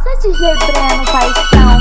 Nossa, DJ Breno, paixão,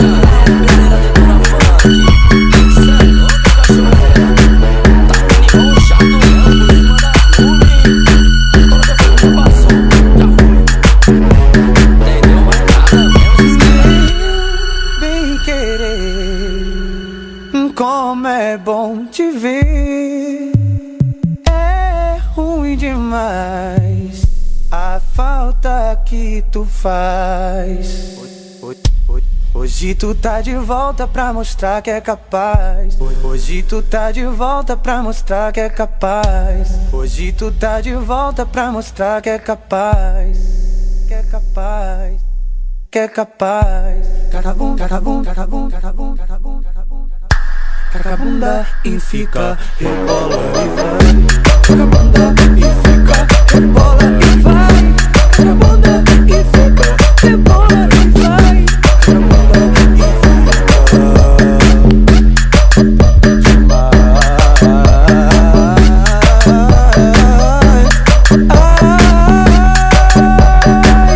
Bem querer, como é bom te ver. É ruim demais a falta que tu faz. Hoje tu tá de volta pra mostrar que é capaz. Hoje tu tá de volta pra mostrar que é capaz. Hoje tu tá de volta pra mostrar que é capaz. Que é capaz. Que é capaz. Cacabum, cacabum, cacabum, cacabum, cacabum, cacabum. Cacabunda e fica, rebola e vai. Cacabunda e fica, rebola e vai. Cacabunda e fica, rebola e vai.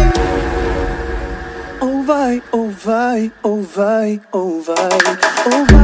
Ou vai, ou vai, ou vai, ou vai, ou vai.